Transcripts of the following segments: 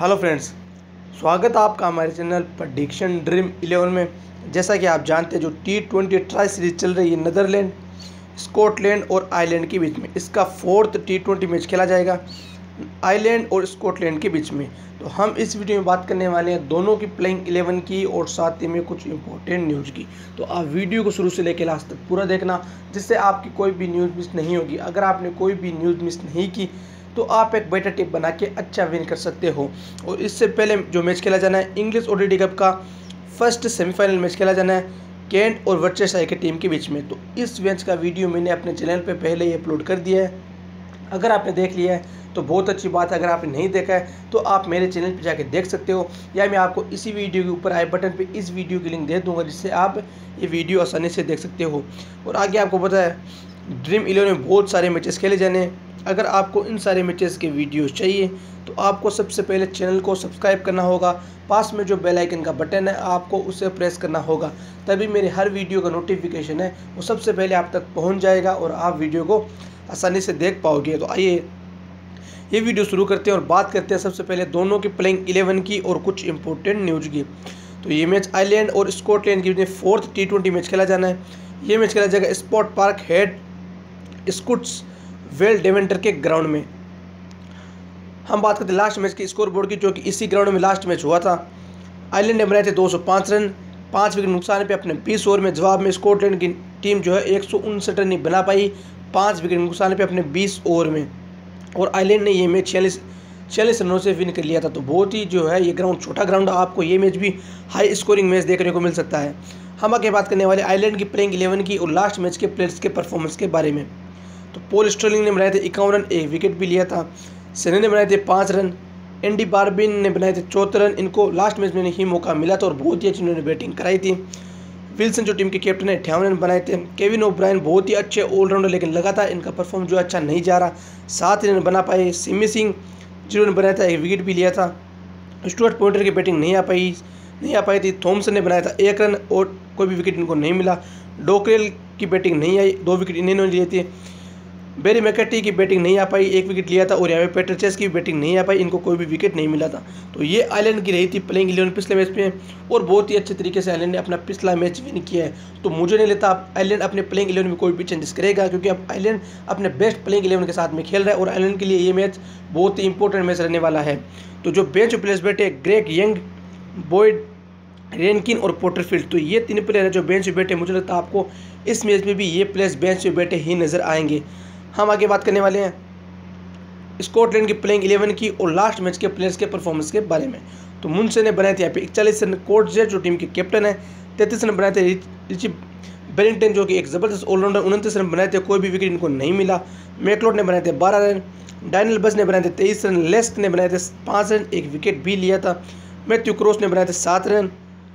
Hello friends, स्वागत है आपका हमारे चैनल प्रेडिक्शन ड्रीम 11 में। जैसा कि आप जानते हैं, जो T20 ट्राई सीरीज चल रही है नीदरलैंड, स्कॉटलैंड और आयरलैंड के बीच में, इसका 4th T20 मैच खेला जाएगा आयरलैंड और स्कॉटलैंड के बीच में। तो हम इस वीडियो में बात करने वाले हैं दोनों की प्लेइंग 11 की और साथ ही में कुछ इंपॉर्टेंट न्यूज़ की। तो आप वीडियो को शुरू से लेकर लास्ट तक पूरा देखना, जिससे आपकी कोई भी न्यूज़ मिस नहीं होगी। अगर आपने कोई भी न्यूज़ मिस नहीं की तो आप एक बेटर टिप बना के अच्छा विन कर सकते हो। और इससे पहले जो मैच खेला जाना है, इंग्लिश ओडीआई कप का फर्स्ट सेमीफाइनल मैच खेला जाना है केंट और वर्चेस्टायर की टीम के बीच में। तो इस मैच का वीडियो मैंने अपने चैनल पे पहले ही अपलोड कर दिया है। अगर आपने देख लिया है तो बहुत अच्छी बात है, अगर आपने नहीं देखा है तो आप मेरे चैनल पे जाके देख सकते हो, या मैं आपको इसी वीडियो के ऊपर आई बटन पे इस वीडियो की लिंक दे दूंगा, जिससे आप ये वीडियो आसानी से देख सकते हो। और आगे आपको पता है, ड्रीम 11 में बहुत सारे मैचेस खेले जाने हैं। अगर आपको इन सारे मैचेस के वीडियोस चाहिए तो आपको सबसे पहले चैनल को सब्सक्राइब करना होगा। पास में जो बेल आइकन का बटन है आपको उसे प्रेस करना होगा, तभी मेरे हर वीडियो का नोटिफिकेशन है वो सबसे पहले आप तक पहुंच जाएगा और आप वीडियो को आसानी से देख पाओगे। तो आइए ये वीडियो शुरू करते हैं और बात करते हैं सबसे पहले दोनों की प्लेइंग 11 की और कुछ इंपॉर्टेंट न्यूज़ की। तो ये मैच आयरलैंड और स्कॉटलैंड के बीच में 4th T20 मैच खेला जाना है। ये मैच खेला जाएगा Sportpark Het Schootsveld Deventer के ग्राउंड में। हम बात करते हैं लास्ट मैच की स्कोर बोर्ड की, जो कि इसी ग्राउंड में लास्ट मैच हुआ था। आयरलैंड ने बनाए थे 205 रन 5 विकेट नुकसान पे अपने 20 ओवर में। जवाब में स्कॉटलैंड की टीम जो है 159 रन नहीं बना पाई 5 विकेट नुकसान पे अपने 20 ओवर में। और आयरलैंड ने ये मैच 46 रनों से विन कर लिया था। तो बहुत ही जो है ये ग्राउंड छोटा ग्राउंड, आपको ये मैच भी हाई स्कोरिंग मैच देखने को मिल सकता है। हम आगे बात करने वाले आयरलैंड की प्लेइंग 11 की और लास्ट मैच के प्लेयर्स के परफॉर्मेंस के बारे में। तो पॉल स्टर्लिंग ने बनाए थे 51 रन, 1 विकेट भी लिया था। सेने ने बनाए थे 5 रन, एंडी बार्बिन ने बनाए थे 74 रन। इनको लास्ट मैच में ही मौका मिला था और बहुत ही अच्छी उन्होंने बैटिंग कराई थी। विल्सन जो टीम के कैप्टन है 58 रन बनाए थे। केविन ओब्रायन बहुत ही अच्छे ऑलराउंडर, लेकिन लगातार इनका परफॉर्म जो अच्छा नहीं जा रहा, 7 रन बना पाए। सिमी सिंह 0 रन बनाया था, 1 विकेट भी लिया था। स्टुअर्ट पॉइंटर की बैटिंग नहीं आ पाई थी। थॉमसन ने बनाया था 1 रन और कोई भी विकेट इनको नहीं मिला। डोकरेल की बैटिंग नहीं आई, 2 विकेट इन्होंने लिए थे। बेरी मैकेटी की बैटिंग नहीं आ पाई, 1 विकेट लिया था। और यहाँ पे पेटर चेस की बैटिंग नहीं आ पाई, इनको कोई भी विकेट नहीं मिला था। तो ये आयरलैंड की रही थी प्लेइंग 11 पिछले मैच में, और बहुत ही अच्छे तरीके से आयरलैंड ने अपना पिछला मैच विन किया है। तो मुझे नहीं लगता आयरलैंड अपने प्लेइंग 11 में कोई भी चेंजेस करेगा, क्योंकि अब आयरलैंड अपने बेस्ट प्लेइंग 11 के साथ में खेल रहा है और आयरलैंड के लिए ये मैच बहुत ही इंपॉर्टेंट मैच रहने वाला है। तो जो बेंच प्लेयर्स बैठे, ग्रेग यंग, बॉयड रेनकिन और पोटरफील्ड, तो ये 3 प्लेयर हैं जो बेंच पे बैठे। मुझे लगता है आपको इस मैच में भी ये प्लेयर्स बेंच पे बैठे ही नज़र आएंगे। हम आगे बात करने वाले हैं स्कॉटलैंड की प्लेइंग 11 की और लास्ट मैच के प्लेयर्स के परफॉर्मेंस के बारे में। तो मुनसे ने बनाए थे यहाँ पे 41 रन। कोटजे जो टीम के कैप्टन है 33 रन बनाए थे। रिची बेरिंगटन जो कि एक ज़बरदस्त ऑलराउंडर 29 रन बनाए थे, कोई भी विकेट इनको नहीं मिला। मैकलोड ने बनाए थे 12 रन। डैनियल बस ने बनाए थे 23 रन। लेस्ट ने बनाए थे 5 रन, 1 विकेट भी लिया था। मैथ्यू क्रॉस ने बनाए थे 7 रन।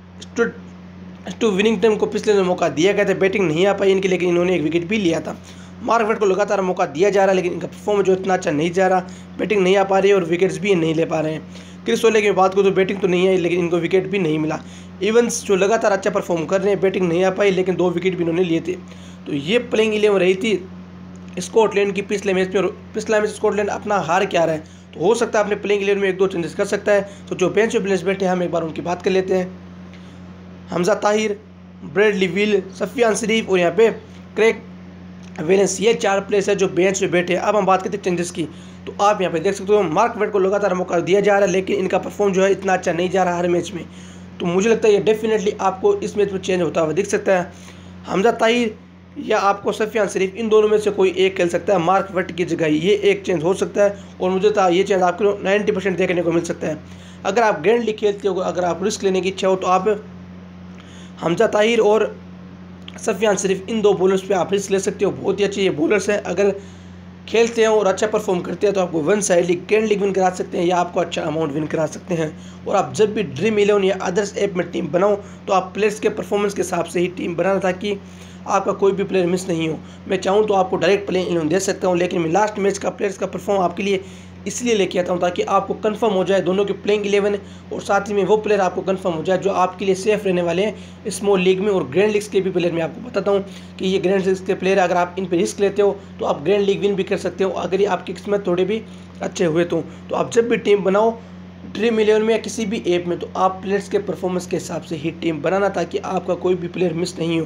स्टू विनिंगटन को पिछले दिन मौका दिया गया था, बैटिंग नहीं आ पाई इनके, लेकिन इन्होंने 1 विकेट भी लिया था। मार्क वेट को लगातार मौका दिया जा रहा है, लेकिन इनका परफॉर्मेंस जो इतना अच्छा नहीं जा रहा, बैटिंग नहीं आ पा रही है और विकेट्स भी नहीं ले पा रहे हैं। क्रिस वोले की बात करूँ तो बैटिंग तो नहीं आई, लेकिन इनको विकेट भी नहीं मिला। इवंस जो लगातार अच्छा परफॉर्म कर रहे हैं, बैटिंग नहीं आ पाई, लेकिन 2 विकेट भी इन्होंने लिए थे। तो ये प्लेइंग 11 रही थी स्कॉटलैंड की पिछले मैच में। और पिछला मैच स्कॉटलैंड अपना हार क्या रहा है, तो हो सकता है अपने प्लेइंग 11 में 1-2 चेंजेस कर सकता है। तो जो बेंच पे प्लेयर्स बैठे हैं, हम एक बार उनकी बात कर लेते हैं। हमजा ताहिर, ब्रेडली विल, सफियान शरीफ और यहाँ पे क्रेग वेलेंस, ये 4 प्लेयर्स है जो बेंच पे बैठे हैं। अब हम बात करते हैं चेंजेस की। तो आप यहाँ पे देख सकते हो मार्क वेट को लगातार मौका दिया जा रहा है, लेकिन इनका परफॉर्म जो है इतना अच्छा नहीं जा रहा हर मैच में। तो मुझे लगता है ये डेफिनेटली आपको इस मैच में चेंज होता हुआ दिख सकता है। हमजा ताहिर या आपको सफियान शरीफ, इन दोनों में से कोई एक खेल सकता है मार्क वेट की जगह, ये एक चेंज हो सकता है। और मुझे लगता है ये चेंज आपको 90% देखने को मिल सकता है। अगर आप ग्रैंड लीग खेलते हो, अगर आप रिस्क लेने की इच्छा हो, तो आप हमजा ताहिर और सफियान शरीफ, इन 2 बॉलर्स पे आप रिस्क ले सकते हो। बहुत ही अच्छे ये बॉलर्स हैं, अगर खेलते हैं और अच्छा परफॉर्म करते हैं तो आपको 1 side league, grand league win करा सकते हैं, या आपको अच्छा अमाउंट विन करा सकते हैं। और आप जब भी ड्रीम 11 या अदर्स ऐप में टीम बनाओ तो आप प्लेयर्स के परफॉर्मेंस के हिसाब से ही टीम बनाना, ताकि आपका कोई भी प्लेयर मिस नहीं हो। मैं चाहूँ तो आपको डायरेक्ट प्लेइंग 11 दे सकता हूँ, लेकिन मैं लास्ट मैच का प्लेयर्स का परफॉर्म आपके लिए इसलिए लेके आता हूँ ताकि आपको कंफर्म हो जाए दोनों की प्लेइंग 11, और साथ ही में वो प्लेयर आपको कंफर्म हो जाए जो आपके लिए सेफ रहने वाले हैं स्मॉल लीग में। और ग्रैंड लीग्स के भी प्लेयर मैं आपको बताता हूँ कि ये ग्रैंड लीग्स के प्लेयर, अगर आप इन पर रिस्क लेते हो तो आप ग्रैंड लीग विन भी कर सकते हो, अगर ये आपकी किस्मत थोड़े भी अच्छे हुए तो आप जब भी टीम बनाओ ड्रीम 11 में या किसी भी ऐप में, तो आप प्लेयर्स के परफॉर्मेंस के हिसाब से ही टीम बनाना ताकि आपका कोई भी प्लेयर मिस नहीं हो।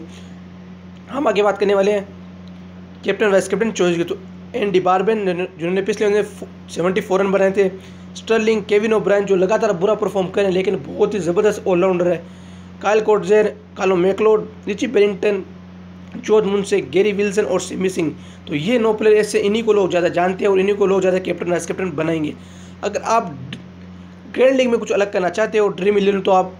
हम आगे बात करने वाले हैं कैप्टन वाइस कैप्टन चॉइस की। तो एंडी बारबेन जिन्होंने पिछले 74 रन बनाए थे, स्टर्लिंग, केविन ओब्रायन जो लगातार बुरा परफॉर्म करें लेकिन बहुत ही ज़बरदस्त ऑलराउंडर है, Kyle Coetzer, Calum MacLeod, Richie Berrington, George Munsey, Gary Wilson और सिमी सिंह। तो ये 9 प्लेयर ऐसे, इन्हीं को लोग ज़्यादा जानते हैं और इन्हीं को लोग ज़्यादा कैप्टन वाइस कैप्टन बनाएंगे। अगर आप ग्रैंड लीग में कुछ अलग करना चाहते हो ड्रीम 11, तो आप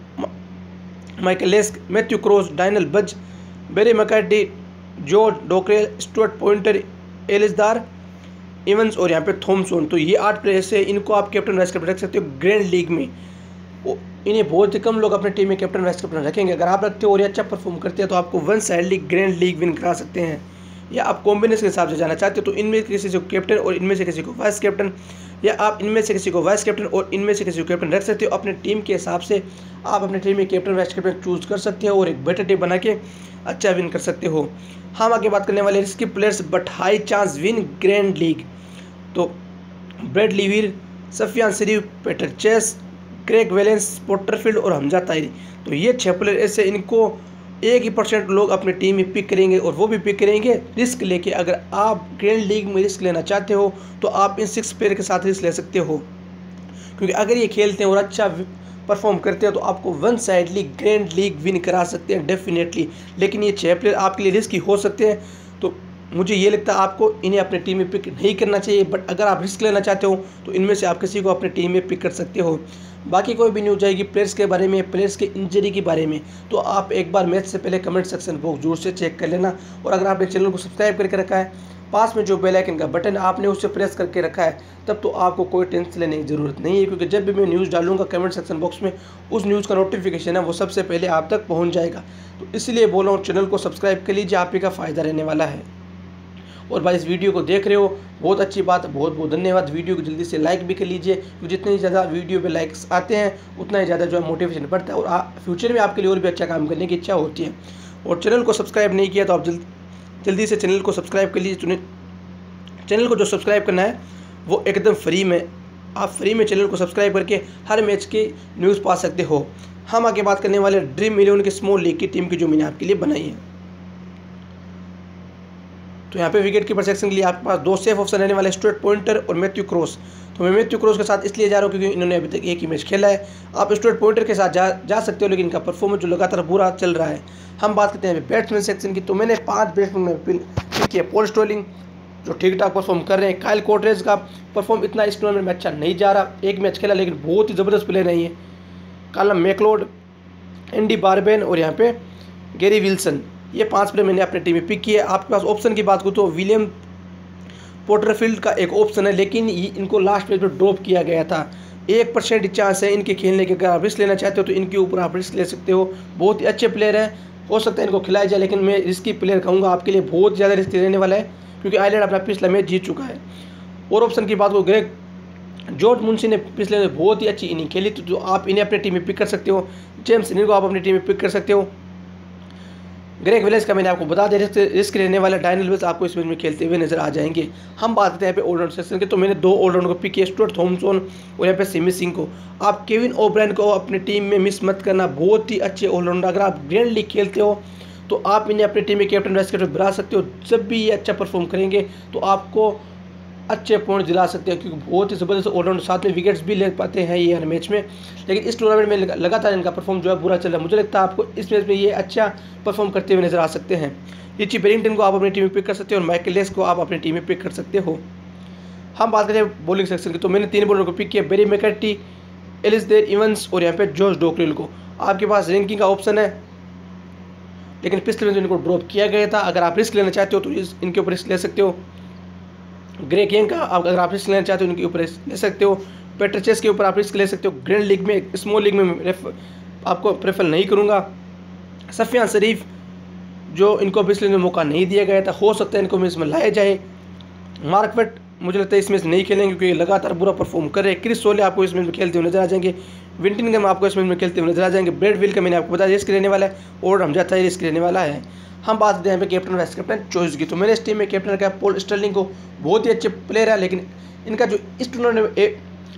माइकल लेस्क, मैथ्यू क्रॉस, डायनल Budge, Barry McCarthy, George Dockrell, Stuart Poynter, Alasdair, Evans और यहाँ पे थॉमसन। तो ये 8 प्लेयर्स है, इनको आप कैप्टन वाइस कैप्टन रख सकते हो ग्रैंड लीग में। इन्हें बहुत ही कम लोग अपने टीम में कैप्टन वाइस कैप्टन रखेंगे। अगर आप रखते हो और ये अच्छा परफॉर्म करते हैं तो आपको one side league grand league win करा सकते हैं। या आप कॉम्बिनेशन के हिसाब से जाना चाहते हो तो इनमें किसी को कैप्टन और इनमें से किसी को वाइस कैप्टन, या आप इनमें से किसी को वाइस कैप्टन और इनमें से किसी को कैप्टन रख सकते हो। अपने टीम के हिसाब से आप अपने टीम में कैप्टन वाइस कैप्टन चूज कर सकते हो और एक बेटर टीम बना के अच्छा विन कर सकते हो। हम आगे बात करने वाले risky players but high chance win grand league. तो Bradley Wheal, Safyaan Sharif, Peter Chase, Craig Wallace, Porterfield और हमजा ताहिरी। तो ये 6 प्लेयर ऐसे, इनको 1% लोग अपनी टीम में पिक करेंगे और वो भी पिक करेंगे रिस्क लेके। अगर आप ग्रैंड लीग में रिस्क लेना चाहते हो तो आप इन 6 प्लेयर के साथ रिस्क ले सकते हो, क्योंकि अगर ये खेलते हैं और अच्छा परफॉर्म करते हैं तो आपको one side league grand league win करा सकते हैं डेफिनेटली। लेकिन ये 6 प्लेयर आपके लिए रिस्की हो सकते हैं, तो मुझे ये लगता है आपको इन्हें अपनी टीम में पिक नहीं करना चाहिए। बट अगर आप रिस्क लेना चाहते हो तो इनमें से आप किसी को अपनी टीम में पिक कर सकते हो। बाकी कोई भी न्यूज़ आएगी प्लेयर्स के बारे में, प्लेयर्स के इंजरी के बारे में, तो आप एक बार मैच से पहले कमेंट सेक्शन बॉक्स जरूर से चेक कर लेना। और अगर आपने चैनल को सब्सक्राइब करके रखा है, पास में जो बेल आइकन का बटन आपने उससे प्रेस करके रखा है, तब तो आपको कोई टेंशन लेने की ज़रूरत नहीं है, क्योंकि जब भी मैं न्यूज़ डालूंगा कमेंट सेक्शन बॉक्स में उस न्यूज़ का नोटिफिकेशन है वो सबसे पहले आप तक पहुँच जाएगा। तो इसलिए बोल रहा हूँ चैनल को सब्सक्राइब कर लीजिए, आप ही का फ़ायदा रहने वाला है। और भाई इस वीडियो को देख रहे हो बहुत अच्छी बात है, बहुत बहुत धन्यवाद। वीडियो को जल्दी से लाइक भी कर लीजिए, क्योंकि जितनी ज़्यादा वीडियो पे लाइक्स आते हैं उतना ही ज़्यादा जो है मोटिवेशन बढ़ता है और फ्यूचर में आपके लिए और भी अच्छा काम करने की इच्छा होती है। और चैनल को सब्सक्राइब नहीं किया तो आप जल्दी से चैनल को सब्सक्राइब कर लीजिए। चैनल को जो सब्सक्राइब करना है वो एकदम फ्री में, आप फ्री में चैनल को सब्सक्राइब करके हर मैच की न्यूज़ पा सकते हो। हम आगे बात करने वाले ड्रीम 11 की स्मॉल लीग की टीम की जो मैंने आपके लिए बनाई है। तो यहाँ पे विकेट कीपर सेक्शन के लिए आपके पास 2 सेफ ऑप्शन रहने वाले, स्टुअर्ट पॉइंटर और मैथ्यू क्रॉस। तो मैं मैथ्यू क्रॉस के साथ इसलिए जा रहा हूँ क्योंकि इन्होंने अभी तक एक ही मैच खेला है। आप स्टुअर्ट पॉइंटर के साथ जा सकते हो, लेकिन इनका परफॉर्मेंस जो लगातार बुरा चल रहा है। हम बात करते हैं बैट्समैन सेक्शन की, तो मैंने 5 बैट्समैन में पिक किया। पॉल स्टॉलिंग जो ठीक ठाक परफॉर्म कर रहे हैं, काइल कोटरेज का परफॉर्म इतना इस टूर्नामेंट में अच्छा नहीं जा रहा, एक मैच खेला लेकिन बहुत ही ज़बरदस्त प्लेयर नहीं है। कालम मैकलोड, एंडी बारबेन और यहाँ पे गैरी विल्सन, ये 5 प्लेयर मैंने अपने टीम में पिक किए। आपके पास ऑप्शन की बात करूँ तो विलियम पोटरफील्ड का एक ऑप्शन है, लेकिन इनको लास्ट मैच में ड्रॉप किया गया था। 1% चांस है इनके खेलने के। अगर आप रिस्क लेना चाहते हो तो इनके ऊपर आप रिस्क ले सकते हो। बहुत ही अच्छे प्लेयर हैं, हो सकता है इनको खिलाया जाए, लेकिन मैं रिस्की प्लेयर कहूँगा, आपके लिए बहुत ज़्यादा रिस्क रहने वाला है, क्योंकि आयरलैंड अपना पिछला मैच जीत चुका है। और ऑप्शन की बात को ग्रेग जॉर्ज मुंशी ने पिछले में बहुत ही अच्छी इनिंग खेली, तो आप इन्हें अपनी टीम में पिक कर सकते हो। जेम्स इनिंग को आप अपनी टीम में पिक कर सकते हो। ग्रेग विलेज का मैंने आपको बता दिया रिस्क रहने वाला, डायनल बज आपको इस मैच में खेलते हुए नजर आ जाएंगे। हम बात करते हैं यहाँ पे ऑलराउंड सेक्शन के, तो मैंने 2 ऑलराउंड को पिक किया, स्टुअर्ट थॉमसन और यहाँ पे सिमी सिंह को। आप केविन ओब्रायन को अपनी टीम में मिस मत करना, बहुत ही अच्छे ऑलराउंडर। अगर आप ग्रैंड लीग खेलते हो तो आप इन्हें अपनी टीम में कैप्टन वाइस कैप्टन बना सकते हो। जब भी ये अच्छा परफॉर्म करेंगे तो आपको अच्छे पॉइंट दिला सकते हैं, क्योंकि बहुत ही ज़बरदस्त ऑलराउंडर, साथ में विकेट्स भी ले पाते हैं ये हर मैच में। लेकिन इस टूर्नामेंट में लगातार इनका परफॉर्म जो है बुरा चल रहा है। मुझे लगता है आपको इस मैच में ये अच्छा परफॉर्म करते हुए नजर आ सकते हैं। रिची बेरिंगटन को आप अपनी टीम में पिक कर सकते हो और माइकल लेस्क को आप अपनी टीम में पिक कर सकते हो। हम बात करें बॉलिंग सेक्शन की, तो मैंने 3 बॉलर को पिक किया, बेरी मैकर्टी, एलिसदार, इवंस और यहाँ पे जॉर्ज डोकरेल को। आपके पास रैंकिंग का ऑप्शन है, लेकिन पिछले मैच इनको ड्रॉप किया गया था। अगर आप रिस्क लेना चाहते हो तो इनके ऊपर रिस्क ले सकते हो। ग्रेग यंग का अगर आप रिस्क लेना चाहते हो इनके ऊपर ले सकते हो। पीटर चेस के ऊपर आप रिस्क ले सकते हो। ग्रैंड लीग में, स्मॉल लीग में आपको प्रेफर नहीं करूँगा। सफियान शरीफ जो इनको पिछले में मौका नहीं दिया गया था, हो सकता है इनको इसमें लाया जाए। मार्कवेट मुझे लगता है इसमें नहीं खेलेंगे क्योंकि लगातार बुरा परफॉर्म कर रहे हैं। क्रिस सोले आपको इसमें खेलते हुए नजर आ जाएंगे। विंटिंगम आपको इसमें खेलते हुए नजर आ जाएंगे। ब्रेड विल का मैंने आपको बताया रिस्क रहने वाला है और हमजा ताहिरी रिस्क रहने वाला है। हम बात करते हैं यहाँ पे कैप्टन वाइस कैप्टन चॉइस की, तो मैंने इस टीम में कैप्टन रखा है पॉल स्टर्लिंग को। बहुत ही अच्छे प्लेयर है, लेकिन इनका जो इस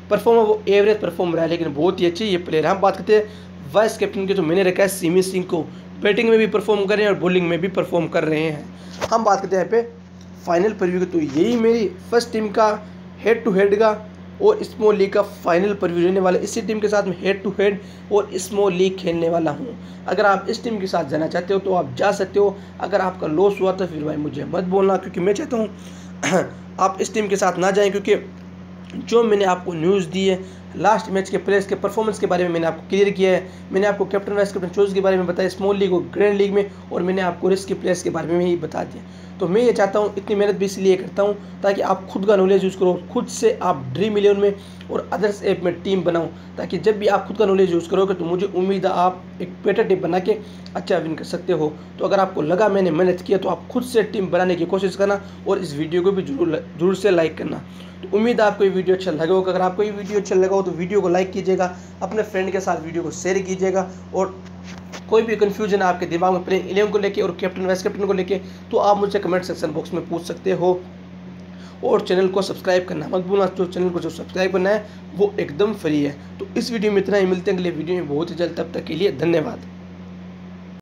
परफॉर्मर वो एवरेज परफॉर्म रहा है, लेकिन बहुत ही अच्छी ये प्लेयर। हम बात करते हैं वाइस कैप्टन की, तो मैंने रखा है सिमी सिंह को। बैटिंग में भी परफॉर्म कर रहे हैं और बॉलिंग में भी परफॉर्म कर रहे हैं। हम बात करते हैं यहाँ पे फाइनल प्रीव्यू की, तो यही मेरी फर्स्ट टीम का हेड टू हेड का और स्मॉल लीग का फाइनल प्रीव्यू रहने वाला है। इसी टीम के साथ मैं हेड टू हेड और स्मॉल लीग खेलने वाला हूँ। अगर आप इस टीम के साथ जाना चाहते हो तो आप जा सकते हो। अगर आपका लॉस हुआ तो फिर भाई मुझे मत बोलना, क्योंकि मैं चाहता हूँ आप इस टीम के साथ ना जाएं, क्योंकि जो मैंने आपको न्यूज़ दी है लास्ट मैच के प्लेयर्स के परफॉर्मेंस के बारे में मैंने आपको क्लियर किया है। मैंने आपको कैप्टन वाइस कैप्टन चॉइस के बारे में बताया स्मॉल लीग और ग्रैंड लीग में, और मैंने आपको रिस्की प्लेयर्स के बारे में ही बता दिया। तो मैं ये चाहता हूँ, इतनी मेहनत भी इसलिए करता हूँ ताकि आप खुद का नॉलेज यूज़ करो, खुद से आप ड्रीम 11 में और अदर्स ऐप में टीम बनाओ, ताकि जब भी आप खुद का नॉलेज यूज़ करोगे तो मुझे उम्मीद है आप एक बेटर टीम बना के अच्छा विन कर सकते हो। तो अगर आपको लगा मैंने मेहनत किया तो आप खुद से टीम बनाने की कोशिश करना और इस वीडियो को भी जरूर से लाइक करना। तो उम्मीद है आपको ये वीडियो अच्छा लगा होगा। अगर आपको ये वीडियो अच्छा लगा हो तो वीडियो को लाइक कीजिएगा, अपने फ्रेंड के साथ वीडियो को शेयर कीजिएगा, और कोई भी कन्फ्यूजन है आपके दिमाग में प्लेइंग 11 को लेके और कैप्टन वाइस कैप्टन को लेके तो आप मुझसे कमेंट सेक्शन बॉक्स में पूछ सकते हो। और चैनल को सब्सक्राइब करना मत भूलना, जो चैनल को जो सब्सक्राइब करना है वो एकदम फ्री है। तो इस वीडियो में इतना ही, मिलते हैं अगले वीडियो में बहुत ही जल्द, तब तक के लिए धन्यवाद।